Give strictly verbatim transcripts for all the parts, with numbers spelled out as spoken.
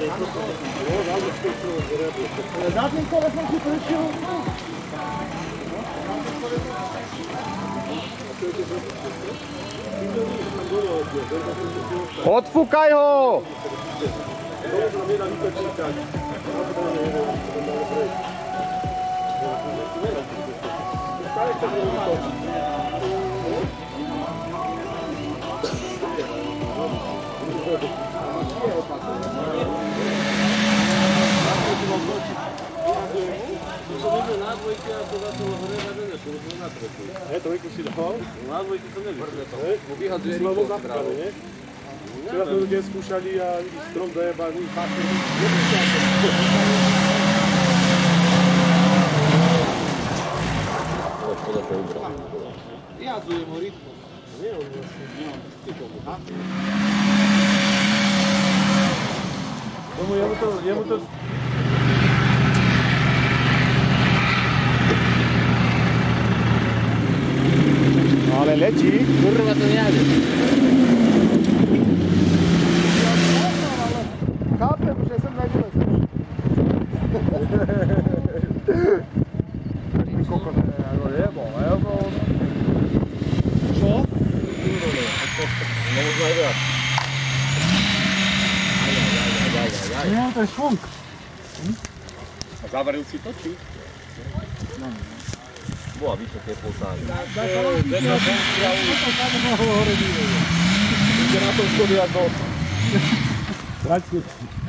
Na tým kole som si prešiel. Odfúkaj ho! Na dvojke a to začalo hore na dene, to už na tretu. Hej, trojku si dal? Na dvojke som nevyšli. Vyhadzuje rýchlo zapále, nie? Včera sme ľudia skúšali a strom zajebaný, páčne. Vyhadzujem ho rytmo. Nie, on vlastne. Tomu jemu to, jemu to... Ale letí. Kurva to nejde. Chápem, že sem nevylezeš. Ty kokot, jebo, jebo. Čo? No možno aj viac. Aj, aj, aj, aj, aj, aj. Nie, to je švunk. A zavaril si to, či? No, no. Bola vysoké poltány. Daj sa vám chytiť, ja som tam hore díle. Ide na tom schody a dol. Vrať si.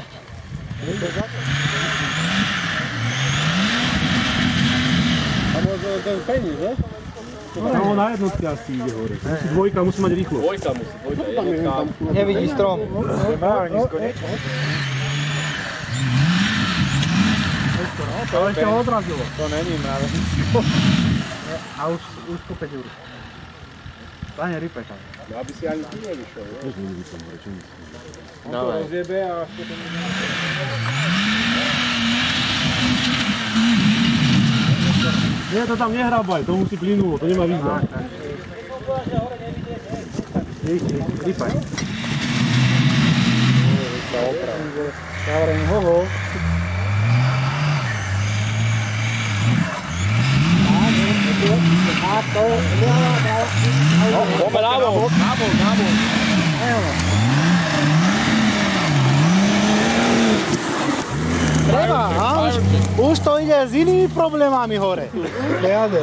A možno ten peníz, ne? No na jednotke asi ide hore. Musí dvojka, musí mať rýchlo. Dvojka musí, dvojka, jednotka. Nevidí strom. Nemá nízko niečo. To ešte ho odrazilo. To není mravensko. A už, už po päť eur. Pane, rype tam. No aby si ani ty nevyšiel, ne? Už nevidí som hore, čo myslíš? On to rozjebe a potom... Nie, to tam nehrabaj, to musí plynulo, to nemá význam. Rypaj. Ja hovorím, hoho. No, poďme návod, návod, návod. Treba, a už, už to ide s inými problémami hore. Nejade.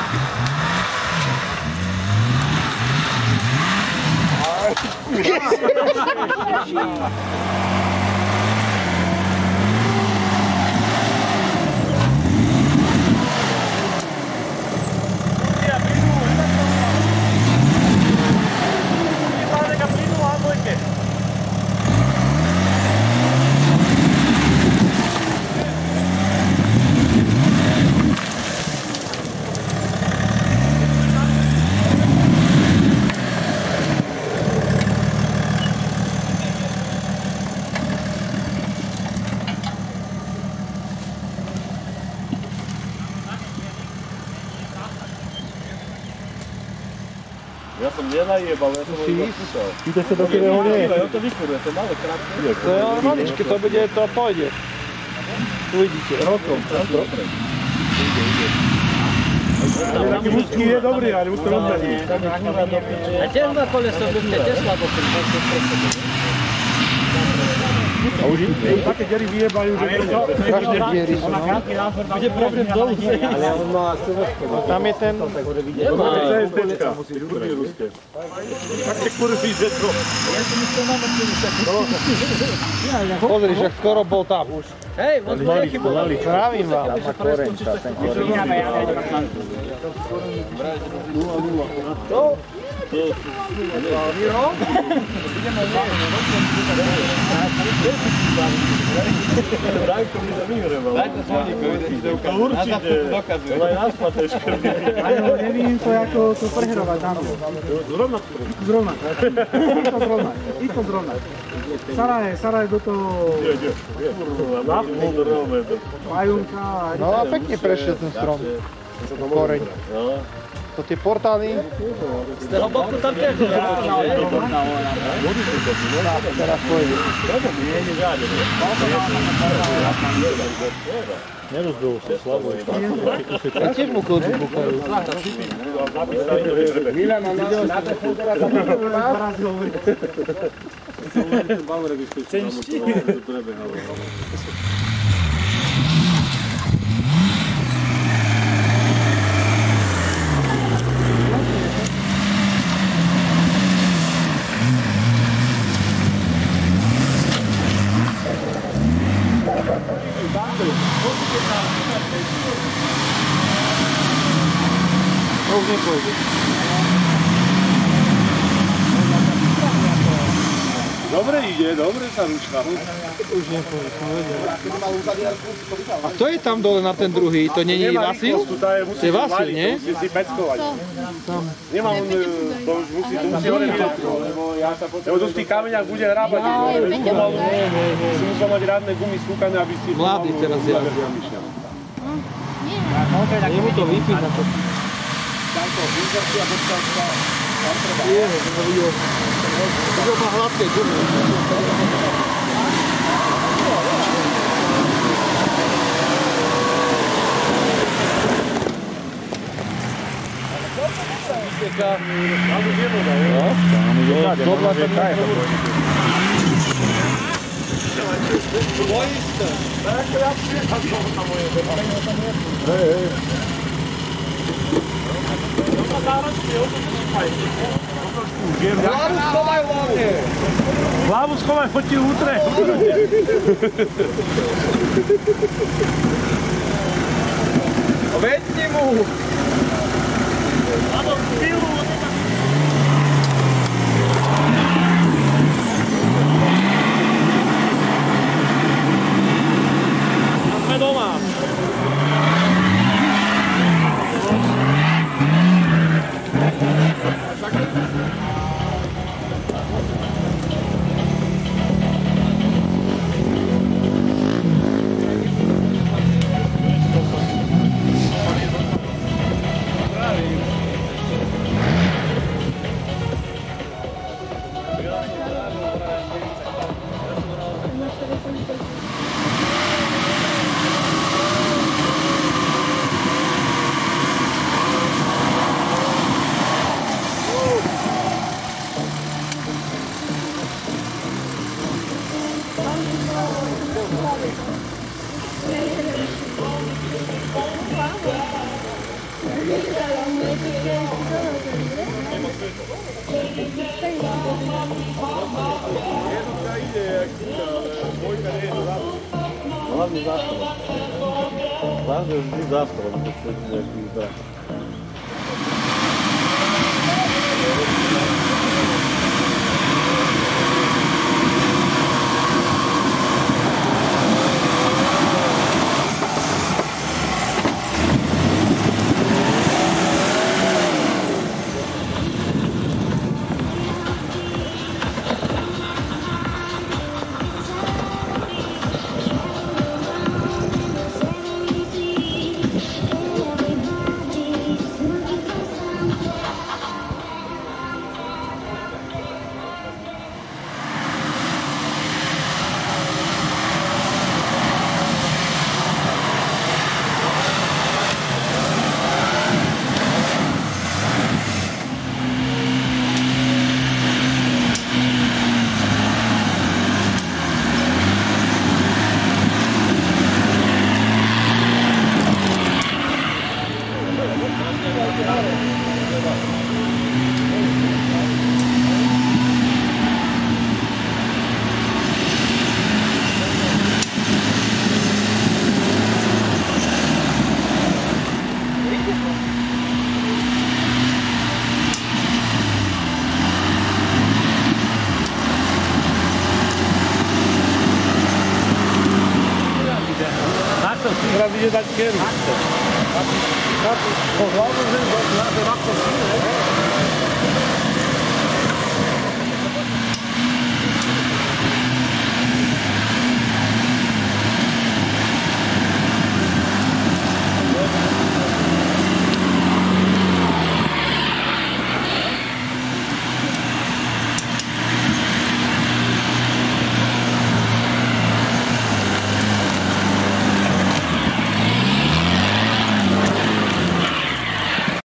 Ja som nenajebal, ja som ho iba skúšal. Víte sa do ktorého nie je? Ja to vykuruje, to je malé krátke. To je ale maličké, to bude, to pôjde. Uvidíte. Rokom. Dobre. Taký mužský je dobrý, ale už to rozbehne. A tiež na koleso budete tiež slabo prípadne. A už také dery vyjebajú, že to každé diery sú. Bude problém dolu. Ale on má silversko. Tam je ten... Nemá. CSDčka. Kurvy ruské. Také kurvy, že to... Ja som už to mám odpísať. Pozri, že skoro bol tam už. Hej, možno je chybu. Pravím vám. Má korenča, ten korenča. nula nula. To? Miro? Dajko mi da vyhreval. Dajte Soníkovi, da ide ukázať. Určite. To aj nás pateš krvý. Áno, nevím to ako to prehrovať tam. Zrovna. Zrovna. I to zrovna. I to zrovna. Saraj, Saraj do toho... Kde, kde? Na pol rovne. Pajunka. No a pekne prešiel ten strom. koreň. To tie portály. Z toho boku tam tiež je. Teraz pôjde. Nerozdol sa, slabo. A tiež mu koľci búkajú. Milan, a na telefón teraz hovorí. Cenští. To už nepôjde. Dobre ide, dobre sa ruška. Už nepôjde, som vedel. A kto je tam dole na ten druhý? To není Vasil? To je Vasil, nie? Musí si peckovať. Nemá on, to už musí, to musí hore vyleť. Lebo tu v tých kameňach bude hrábať. Si musel mať rádne gumy skúkané, aby si... Mladý teraz jazdia. Nie mu to vypíť na to. Tamto, inzercia, bodka, tam treba. Je, to videl. To má hladké gumy. Tam už je voda, jo? Tam je voda, to vlastne kraje. Dvojiste. Tak ja przyjecham znowu na moje wybranie. Hej, hej. No to zaraz nie, to też fajnie. Hlavu schovaj hlavne! Hlavu schovaj, choď ti útre. Vedni mu! Áno, chvíľu. Sme doma. Hlavne zástavom. Hlavne vždy zástavom, keď sa nejaký zdá. Teraz ide dať keru. Po hlavu, že na to síle.